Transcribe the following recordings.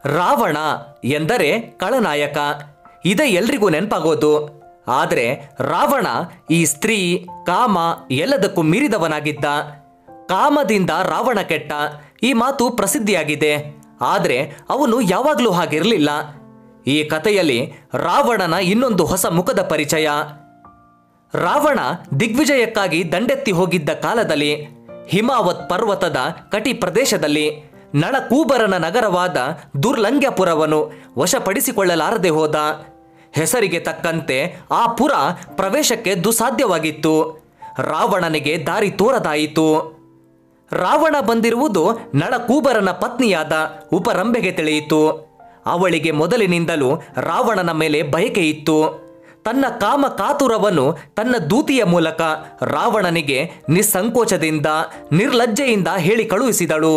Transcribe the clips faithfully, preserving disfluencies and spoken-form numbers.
ರಾವಣ ಎಂದರೆ ಖಳನಾಯಕ. ಇದೇ ಎಲ್ರಿಗೂ ನೆನಪಾಗೋದು. ಆದರೆ ರಾವಣ ಈ ಸ್ತ್ರೀ ಕಾಮ ಎಲ್ಲದಕ್ಕೂ ಮೀರಿದವನಾಗಿದ್ದ. ಕಾಮದಿಂದ ರಾವಣ ಕೆಟ್ಟ, ಈ ಮಾತು ಪ್ರಸಿದ್ಧಿಯಾಗಿದೆ. ಆದರೆ ಅವನು ಯಾವಾಗಲೂ ಹಾಗಿರಲಿಲ್ಲ. ಈ ಕಥೆಯಲ್ಲಿ ರಾವಣನ ಇನ್ನೊಂದು ಹೊಸ ಮುಖದ ಪರಿಚಯ. ರಾವಣ ದಿಗ್ವಿಜಯಕ್ಕಾಗಿ ದಂಡೆತ್ತಿ ಹೋಗಿದ್ದ ಕಾಲದಲ್ಲಿ ಹಿಮಾವತ್ ಪರ್ವತದ ಕಟಿ ಪ್ರದೇಶದಲ್ಲಿ ನಳಕೂಬರನ ನಗರವಾದ ದುರ್ಲಂಘ್ಯಪುರವನ್ನು ವಶಪಡಿಸಿಕೊಳ್ಳಲಾರದೆ ಹೋದ. ಹೆಸರಿಗೆ ತಕ್ಕಂತೆ ಆ ಪುರ ಪ್ರವೇಶಕ್ಕೆ ದುಸಾಧ್ಯವಾಗಿತ್ತು. ರಾವಣನಿಗೆ ದಾರಿ ತೋರದಾಯಿತು. ರಾವಣ ಬಂದಿರುವುದು ನಳಕೂಬರನ ಪತ್ನಿಯಾದ ಉಪರಂಬೆಗೆ ತಿಳಿಯಿತು. ಅವಳಿಗೆ ಮೊದಲಿನಿಂದಲೂ ರಾವಣನ ಮೇಲೆ ಬಯಕೆ ಇತ್ತು. ತನ್ನ ಕಾಮ ಕಾತುರವನ್ನು ತನ್ನ ದೂತಿಯ ಮೂಲಕ ರಾವಣನಿಗೆ ನಿಸ್ಸಂಕೋಚದಿಂದ ನಿರ್ಲಜ್ಜೆಯಿಂದ ಹೇಳಿ ಕಳುಹಿಸಿದಳು.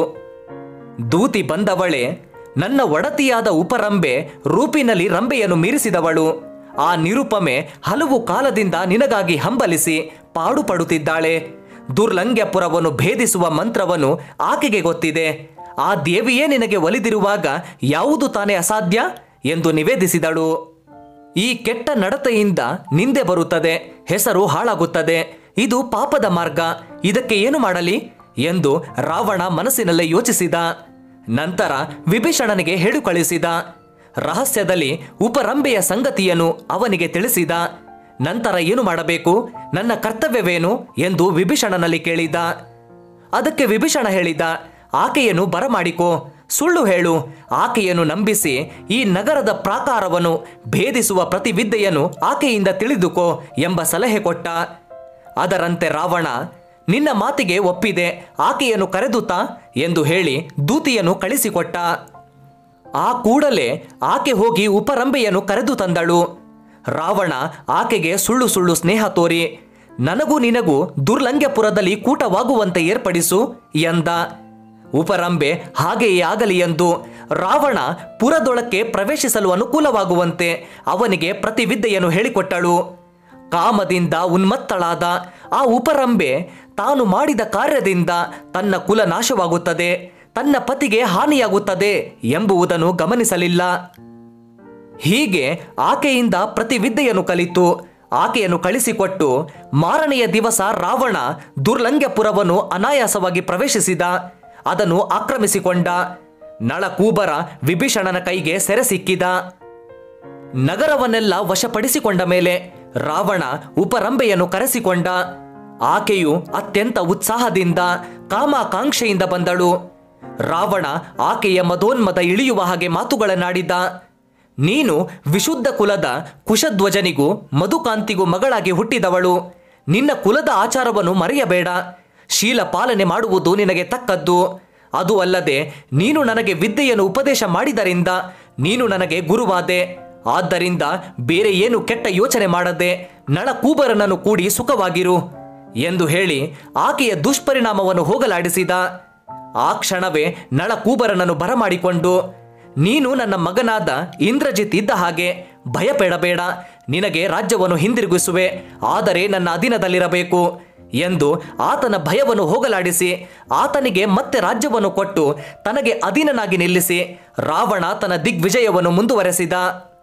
ದೂತಿ ಬಂದವಳೆ, ನನ್ನ ಒಡತಿಯಾದ ಉಪರಂಬೆ ರೂಪಿನಲ್ಲಿ ರಂಬೆಯನ್ನು ಮೀರಿಸಿದವಳು. ಆ ನಿರುಪಮೆ ಹಲವು ಕಾಲದಿಂದ ನಿನಗಾಗಿ ಹಂಬಲಿಸಿ ಪಾಡುಪಡುತ್ತಿದ್ದಾಳೆ. ದುರ್ಲಂಘ್ಯಪುರವನ್ನು ಭೇದಿಸುವ ಮಂತ್ರವನ್ನು ಆಕೆಗೆ ಗೊತ್ತಿದೆ. ಆ ದೇವಿಯೇ ನಿನಗೆ ಒಲಿದಿರುವಾಗ ಯಾವುದು ತಾನೇ ಅಸಾಧ್ಯ ಎಂದು ನಿವೇದಿಸಿದಳು. ಈ ಕೆಟ್ಟ ನಡತೆಯಿಂದ ನಿಂದೆ ಬರುತ್ತದೆ, ಹೆಸರು ಹಾಳಾಗುತ್ತದೆ. ಇದು ಪಾಪದ ಮಾರ್ಗ, ಇದಕ್ಕೆ ಏನು ಮಾಡಲಿ ಎಂದು ರಾವಣ ಮನಸ್ಸಿನಲ್ಲೇ ಯೋಚಿಸಿದ. ನಂತರ ವಿಭೀಷಣನಿಗೆ ಹೇಳು ಕಳಿಸಿದ. ರಹಸ್ಯದಲ್ಲಿ ಉಪರಂಬೆಯ ಸಂಗತಿಯನ್ನು ಅವನಿಗೆ ತಿಳಿಸಿದ. ನಂತರ ಏನು ಮಾಡಬೇಕು, ನನ್ನ ಕರ್ತವ್ಯವೇನು ಎಂದು ವಿಭೀಷಣನಲ್ಲಿ ಕೇಳಿದ. ಅದಕ್ಕೆ ವಿಭೀಷಣ ಹೇಳಿದ, ಆಕೆಯನ್ನು ಬರಮಾಡಿಕೋ, ಸುಳ್ಳು ಹೇಳು, ಆಕೆಯನ್ನು ನಂಬಿಸಿ ಈ ನಗರದ ಪ್ರಾಕಾರವನ್ನು ಭೇದಿಸುವ ಪ್ರತಿವಿದ್ಯೆಯನ್ನು ಆಕೆಯಿಂದ ತಿಳಿದುಕೋ ಎಂಬ ಸಲಹೆ ಕೊಟ್ಟ. ಅದರಂತೆ ರಾವಣ, ನಿನ್ನ ಮಾತಿಗೆ ಒಪ್ಪಿದೆ, ಆಕೆಯನ್ನು ಕರೆದುತ್ತಾ ಎಂದು ಹೇಳಿ ದೂತಿಯನ್ನು ಕಳಿಸಿಕೊಟ್ಟ. ಆ ಕೂಡಲೇ ಆಕೆ ಹೋಗಿ ಉಪರಂಬೆಯನ್ನು ಕರೆದು ತಂದಳು. ರಾವಣ ಆಕೆಗೆ ಸುಳ್ಳು ಸುಳ್ಳು ಸ್ನೇಹ ತೋರಿ, ನನಗೂ ನಿನಗೂ ದುರ್ಲಂಘ್ಯಪುರದಲ್ಲಿ ಕೂಟವಾಗುವಂತೆ ಏರ್ಪಡಿಸು ಎಂದ. ಉಪರಂಬೆ ಹಾಗೆಯೇ ಆಗಲಿ ಎಂದು ರಾವಣ ಪುರದೊಳಕ್ಕೆ ಪ್ರವೇಶಿಸಲು ಅನುಕೂಲವಾಗುವಂತೆ ಅವನಿಗೆ ಪ್ರತಿವಿದ್ಯೆಯನ್ನು ಹೇಳಿಕೊಟ್ಟಳು. ಕಾಮದಿಂದ ಉನ್ಮತ್ತಳಾದ ಆ ಉಪರಂಬೆ ತಾನು ಮಾಡಿದ ಕಾರ್ಯದಿಂದ ತನ್ನ ಕುಲ ನಾಶವಾಗುತ್ತದೆ, ತನ್ನ ಪತಿಗೆ ಹಾನಿಯಾಗುತ್ತದೆ ಎಂಬುದನ್ನು ಗಮನಿಸಲಿಲ್ಲ. ಹೀಗೆ ಆಕೆಯಿಂದ ಪ್ರತಿವಿದ್ಯೆಯನ್ನು ಕಲಿತು ಆಕೆಯನ್ನು ಕಳಿಸಿಕೊಟ್ಟು ಮಾರನೆಯ ದಿವಸ ರಾವಣ ದುರ್ಲಂಘ್ಯಪುರವನ್ನು ಅನಾಯಾಸವಾಗಿ ಪ್ರವೇಶಿಸಿದ. ಅದನ್ನು ಆಕ್ರಮಿಸಿಕೊಂಡ. ನಳಕೂಬರ ವಿಭೀಷಣನ ಕೈಗೆ ಸೆರೆ ಸಿಕ್ಕಿದ. ನಗರವನ್ನೆಲ್ಲ ವಶಪಡಿಸಿಕೊಂಡ ಮೇಲೆ ರಾವಣ ಉಪರಂಬೆಯನ್ನು ಕರೆಸಿಕೊಂಡ. ಆಕೆಯು ಅತ್ಯಂತ ಉತ್ಸಾಹದಿಂದ ಕಾಮಾಕಾಂಕ್ಷೆಯಿಂದ ಬಂದಳು. ರಾವಣ ಆಕೆಯ ಮದೋನ್ಮದ ಇಳಿಯುವ ಹಾಗೆ ಮಾತುಗಳನ್ನಾಡಿದ. ನೀನು ವಿಶುದ್ಧ ಕುಲದ ಕುಶಧ್ವಜನಿಗೂ ಮಧುಕಾಂತಿಗೂ ಮಗಳಾಗಿ ಹುಟ್ಟಿದವಳು. ನಿನ್ನ ಕುಲದ ಆಚಾರವನ್ನು ಮರೆಯಬೇಡ. ಶೀಲ ಪಾಲನೆ ಮಾಡುವುದು ನಿನಗೆ ತಕ್ಕದ್ದು. ಅದು ಅಲ್ಲದೆ ನೀನು ನನಗೆ ವಿದ್ಯೆಯನ್ನು ಉಪದೇಶ ಮಾಡಿದರಿಂದ ನೀನು ನನಗೆ ಗುರುವಾದೆ. ಆದ್ದರಿಂದ ಬೇರೆ ಏನು ಕೆಟ್ಟ ಯೋಚನೆ ಮಾಡದೆ ನಳಕೂಬರನನ್ನು ಕೂಡಿ ಸುಖವಾಗಿರು ಎಂದು ಹೇಳಿ ಆಕೆಯ ದುಷ್ಪರಿಣಾಮವನ್ನು ಹೋಗಲಾಡಿಸಿದ. ಆ ಕ್ಷಣವೇ ನಳಕೂಬರನನ್ನು ಬರಮಾಡಿಕೊಂಡು, ನೀನು ನನ್ನ ಮಗನಾದ ಇಂದ್ರಜಿತ್ ಇದ್ದ ಹಾಗೆ ಭಯಪಡಬೇಡ, ನಿನಗೆ ರಾಜ್ಯವನ್ನು ಹಿಂದಿರುಗಿಸುವೆ, ಆದರೆ ನನ್ನ ಅಧೀನದಲ್ಲಿರಬೇಕು ಎಂದು ಆತನ ಭಯವನ್ನು ಹೋಗಲಾಡಿಸಿ ಆತನಿಗೆ ಮತ್ತೆ ರಾಜ್ಯವನ್ನು ಕೊಟ್ಟು ತನಗೆ ಅಧೀನನಾಗಿ ನಿಲ್ಲಿಸಿ ರಾವಣ ತನ್ನ ದಿಗ್ವಿಜಯವನ್ನು ಮುಂದುವರೆಸಿದ.